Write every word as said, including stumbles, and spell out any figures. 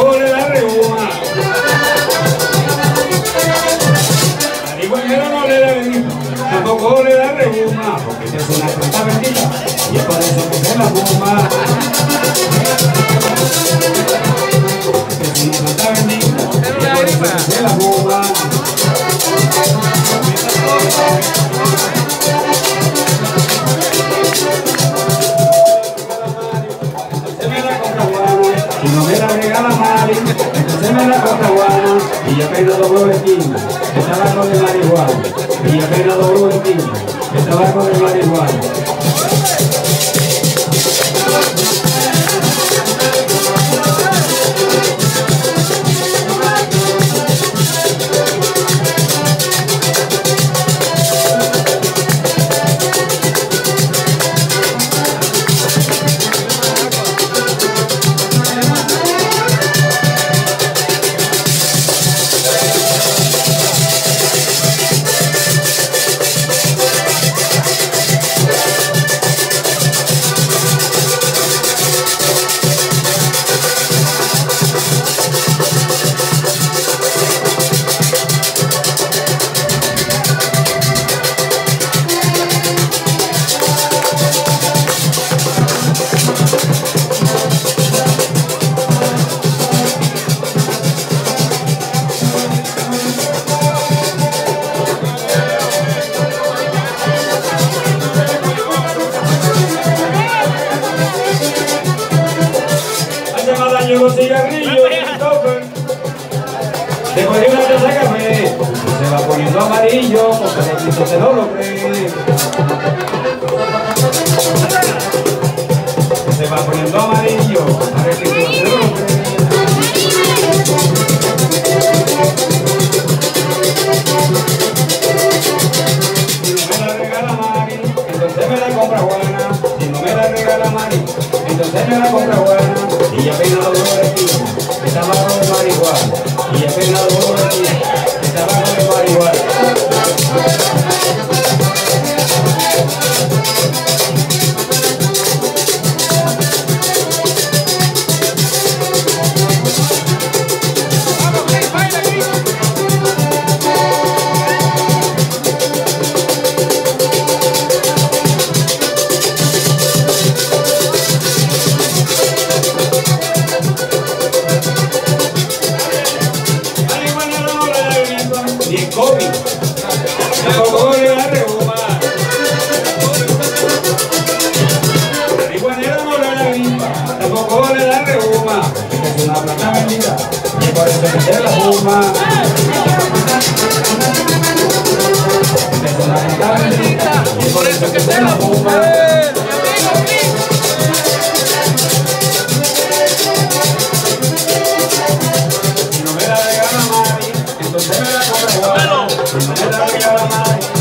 tampoco le da reuma. Marihuanero no le da gripa, tampoco le da reuma, porque esa es una planta bendita y es por eso que se la fuma. Es una planta bendita y es por eso que se la fuma. Si no me la regala Mari, entonces me la compra Guana y yo peino doble vecina, el tabaco de marihuana, y yo peino doble vecina, el tabaco de marihuana. Los cigarrillos y tope. Después de una taza de café se va poniendo amarillo porque el Cristo se no lo cree. Se va poniendo amarillo para el Cristo se no lo cree. Si no me la regala Mari, entonces me la compra Juana. Si no me la regala Mari, entonces me la compra Juana. Y ya peinado dos vecinos, el tabaco de marihuana. Y ya peinado dos vecinos, el tabaco de marihuana. Ni el COVID, tampoco le da reuma. Marihuanero no le da gripa, tampoco le da reuma. Es una planta bendita y por eso que se la fuma. Es una planta bendita y por eso que se la fuma. Si no me la regala Mari, entonces me la compra Juana. Si no me la regala Mari,